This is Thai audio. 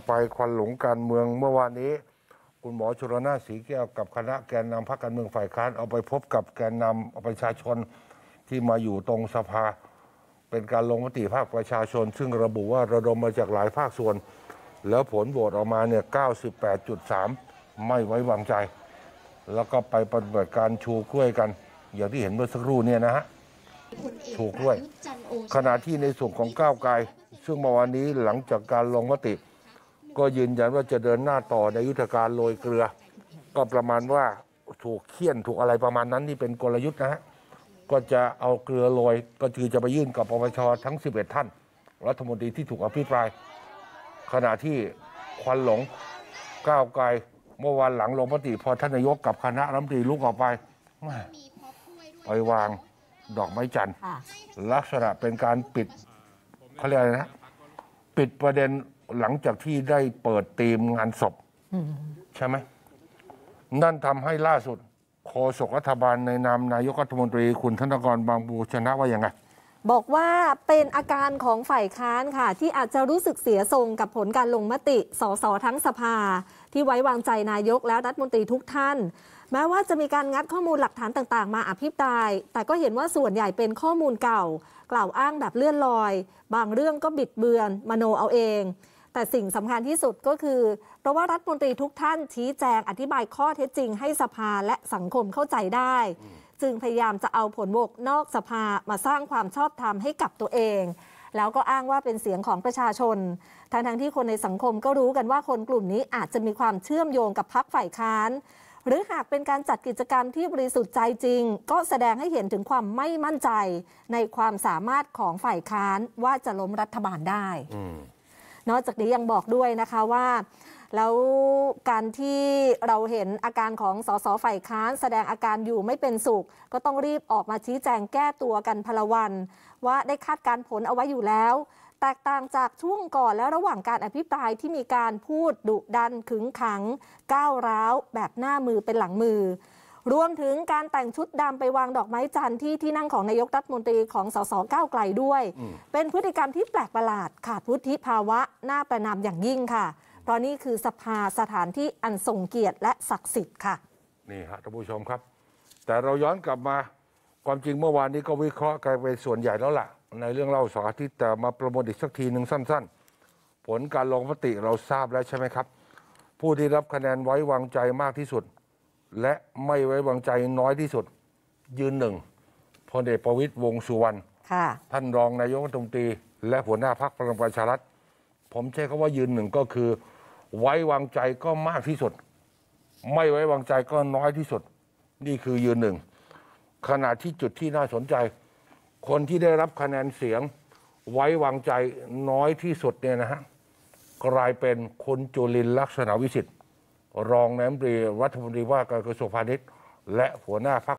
ไปควันหลงการเมืองเมื่อวานนี้คุณหมอชลน่าน สีแก้วกับคณะแกนนำพรรคการเมืองฝ่ายค้านเอาไปพบกับแกนนำประชาชนที่มาอยู่ตรงสภาเป็นการลงมติภาคประชาชนซึ่งระบุว่าระดมมาจากหลายภาคส่วนแล้วผลโหวตออกมาเนี่ย 98.3 ไม่ไว้วางใจ แล้วก็ไปปฏิบัติการชูกล้วยกันอย่างที่เห็นเมื่อสักครู่เนี่ยนะฮะชูกล้วยขณะที่ในส่วนของก้าวไกลซึ่งเมื่อวานนี้หลังจากการลงมติก็ยืนยันว่าจะเดินหน้าต่อในยุทธการโรยเกลือก็ประมาณว่าถูกเคี่ยนถูกอะไรประมาณนั้นนี่เป็นกลยุทธ์นะฮะก็จะเอาเกลือโรยก็คือจะไปยื่นกับปปชทั้ง11ท่านรัฐมนตรีที่ถูกอภิปรายขณะที่ควันหลงก้าวไกลเมื่อวานหลังลงมติพอท่านนายกกับคณะรัฐมนตรีลุกออกไปวางดอกไม้จันทร์ลักษณะเป็นการปิดเขาเรียกอะไรนะปิดประเด็นหลังจากที่ได้เปิดธีมงานศพใช่ไหมนั่นทำให้ล่าสุดโฆษกรัฐบาลในนามนายกรัฐมนตรีคุณธนกร บางปูชนะว่าอย่างไงบอกว่าเป็นอาการของฝ่ายค้านค่ะที่อาจจะรู้สึกเสียทรงกับผลการลงมติสสทั้งสภาที่ไว้วางใจนายกและรัฐมนตรีทุกท่านแม้ว่าจะมีการงัดข้อมูลหลักฐานต่างๆมาอภิปรายแต่ก็เห็นว่าส่วนใหญ่เป็นข้อมูลเก่ากล่าวอ้างแบบเลื่อนลอยบางเรื่องก็บิดเบือนมโนเอาเองแต่สิ่งสำคัญที่สุดก็คือเพราะว่ารัฐมนตรีทุกท่านชี้แจงอธิบายข้อเท็จจริงให้สภาและสังคมเข้าใจได้จึงพยายามจะเอาผลโหวตนอกสภามาสร้างความชอบธรรมให้กับตัวเองแล้วก็อ้างว่าเป็นเสียงของประชาชนทั้งที่คนในสังคมก็รู้กันว่าคนกลุ่มนี้อาจจะมีความเชื่อมโยงกับพรรคฝ่ายค้านหรือหากเป็นการจัดกิจกรรมที่บริสุทธิ์ใจจริงก็แสดงให้เห็นถึงความไม่มั่นใจในความสามารถของฝ่ายค้านว่าจะล้มรัฐบาลได้นอกจากนี้ยังบอกด้วยนะคะว่าแล้วการที่เราเห็นอาการของสสฝ่ายค้านแสดงอาการอยู่ไม่เป็นสุขก็ต้องรีบออกมาชี้แจงแก้ตัวกันพลวันว่าได้คาดการผลเอาไว้อยู่แล้วแตกต่างจากช่วงก่อนและระหว่างการอภิปรายที่มีการพูดดุดันขึงขังก้าวร้าวแบบหน้ามือเป็นหลังมือรวมถึงการแต่งชุดดำไปวางดอกไม้จันทร์ที่นั่งของนายกรัฐมนตรีของสสก้าวไกลด้วยเป็นพฤติกรรมที่แปลกประหลาดขาดวุฒิภาวะน่าประณามอย่างยิ่งค่ะเพราะนี่คือสภาสถานที่อันทรงเกียรติและศักดิ์สิทธิ์ค่ะนี่ฮะท่านผู้ชมครับแต่เราย้อนกลับมาความจริงเมื่อวานนี้ก็วิเคราะห์กันไปส่วนใหญ่แล้วล่ะในเรื่องเล่าเสาร์อาทิตย์แต่มาประมวลอีกสักทีหนึ่งสั้นๆผลการลงมติเราทราบแล้วใช่ไหมครับผู้ที่รับคะแนนไว้วางใจมากที่สุดและไม่ไว้วางใจน้อยที่สุดยืนหนึ่งพลเอกประวิตร วงษ์สุวรรณท่านรองนายกรัฐมนตรีและหัวหน้าพรรคพลังประชารัฐผมใช้คำว่ายืนหนึ่งก็คือไว้วางใจก็มากที่สุดไม่ไว้วางใจก็น้อยที่สุดนี่คือยืนหนึ่งขณะที่จุดที่น่าสนใจคนที่ได้รับคะแนนเสียงไว้วางใจน้อยที่สุดเนี่ยนะฮะกลายเป็นคุณจุลินทร์ ลักษณะวิสิทธิ์รองนายกรัฐมนตรีว่าการกระทรวงพาณิชย์และหัวหน้าพรรค